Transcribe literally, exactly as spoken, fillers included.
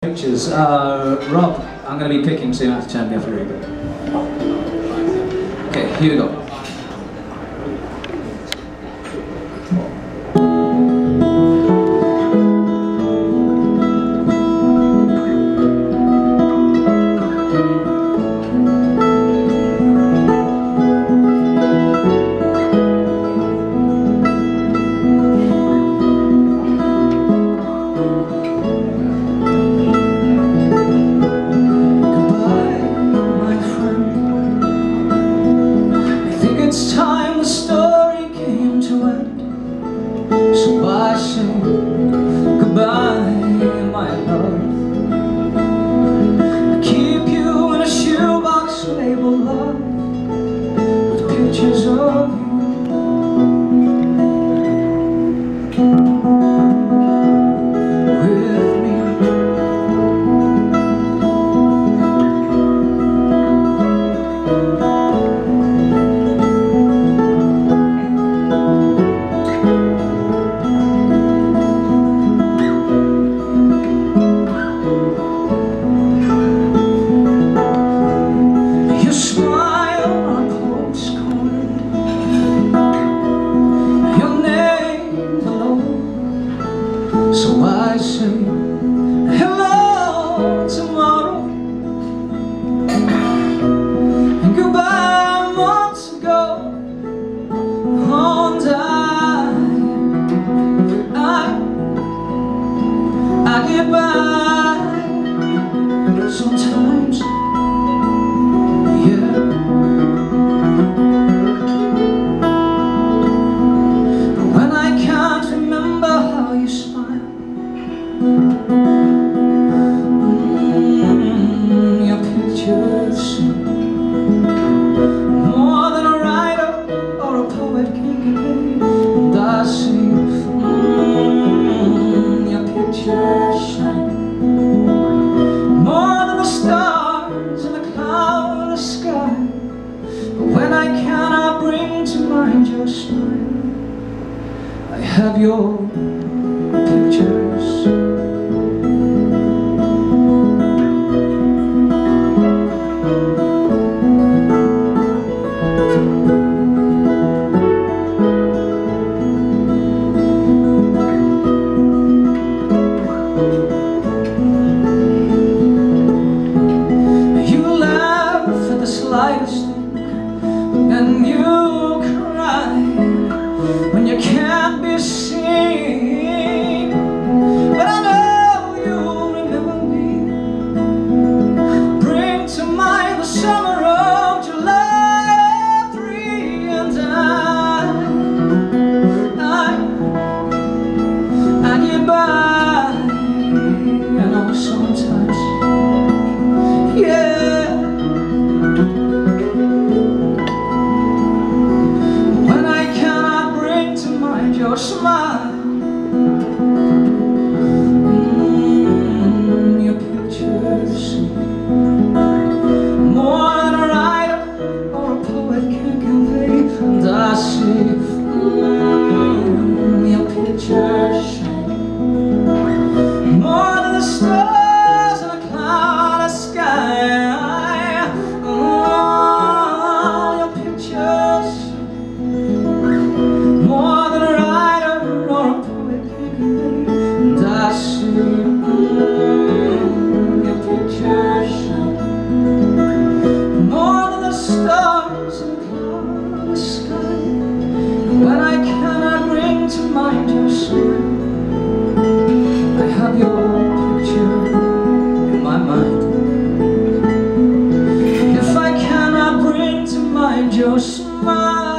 Pictures. Uh, Rob, I'm going to be picking soon out of ten. Be very good. Okay, here we go. Sometimes, yeah. But when I can't remember how you smile, mm, your pictures, more than a writer or a poet can convey. And I see, mm, your pictures shine stars in the cloudless sky. But when I cannot bring to mind your smile, I have your pictures. And you cry when you can't be seen. But I know you remember me. Bring to mind the summer of July three, and I, I, I get by. I know sometimes, yeah. Your smile, mm, your pictures, more than a writer or a poet can convey. And I see, mm, your pictures shine more than the stars in a cloudless sky. Oh, your pictures more than a your pictures shine more than the stars in the cloudless sky. And when I cannot bring to mind your smile, I have your picture in my mind. If I cannot bring to mind your smile,